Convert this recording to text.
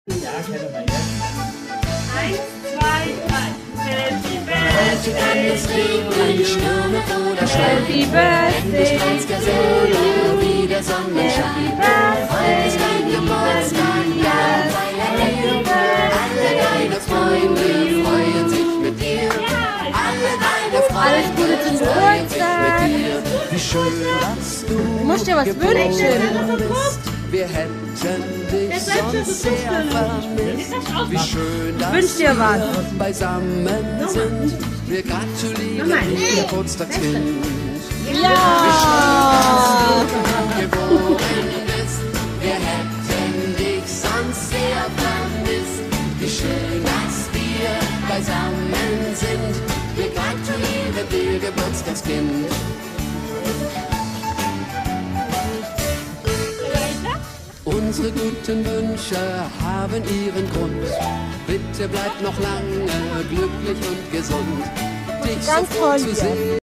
Ja, kennen wir jetzt. 1, 2, 3. Happy Birthday to you. Happy Birthday to you. Wie der Sonnenschein. Heute ist dein Geburtstag, ja. Happy Birthday. Alle deine Freunde freuen sich mit dir. Alle deine Alles Gute zum Freunde freuen sich Geburtstag. mit dir. Wie schön, dass du Du musst dir was wünschen. Wir hätten dich sonst sehr vermisst. Wie schön, dass Wünsch dir was. wir beisammen sind. Wir gratulieren dem Geburtstagskind. Ja! Geboren bist. Wir hätten dich sonst sehr vermisst. Wie schön, dass wir beisammen sind. Wir gratulieren dir, Geburtstagskind. Unsere guten Wünsche haben ihren Grund. Bitte bleib noch lange glücklich und gesund. Dich Ganz sofort toll zu hier. sehen.